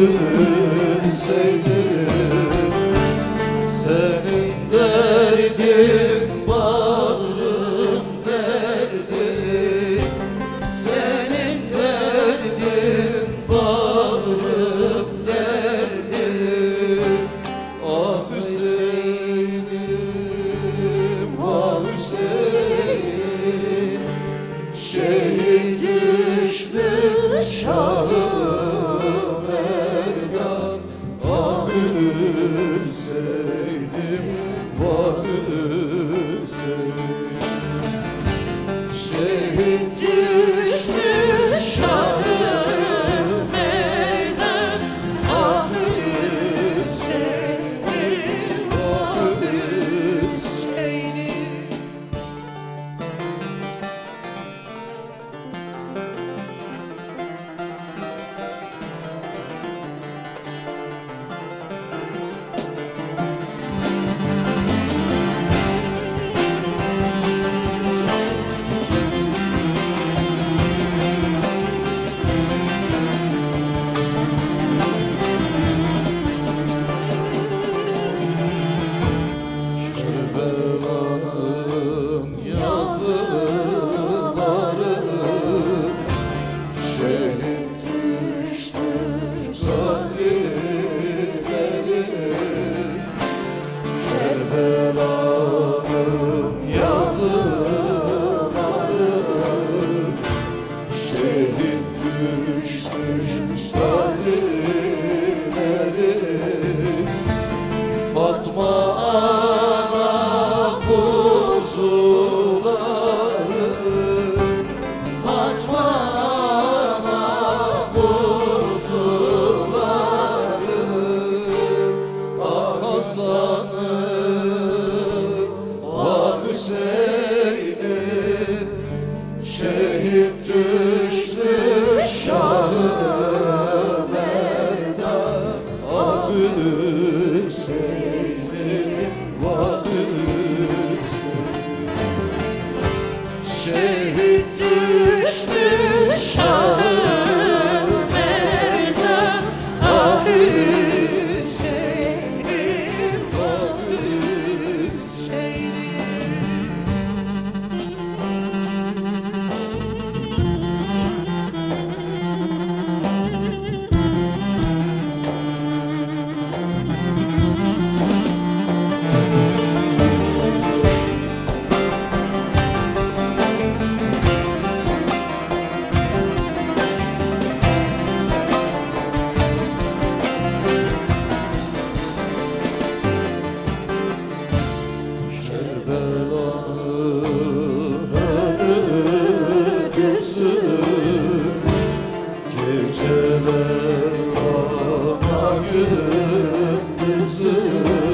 ölseydim. Senin derdin bağrım derdim, senin derdin bağrım derdim. Ah Hüseyin'im, ah Hüseyin, şehit düşmüş Şah-ı Merdan. Ah Hüseyin'im, vah Hüseyin, şehit düşmüş Şah-ı Merdan. Ah Hüseyin'im, vah Hüseyin'im. Kerbela'nın yazıları, şehit düşmüş gazileri. Kerbela'nın yazıları, şehit düşmüş gazileri. Fatma ana kuzuları, Fatma ana kuzuları. Ah Hasan'ım, ah Hüseyin'im, şehit düşmüş Şah-ı Merdan. Ah Hüseyin'im, vah Hüseyin, şehit düşmüş Şah-ı Merdan. Ah Hüseyin'im, vah Hüseyin'im. Kerbela'nın ördüsü, geceler bana gündüzü.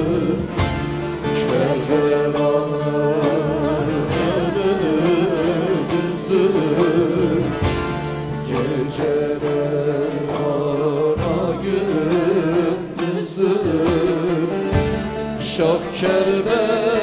Kerbela'nın ördüsü, geceler bana gündüzü. Şah Kerbela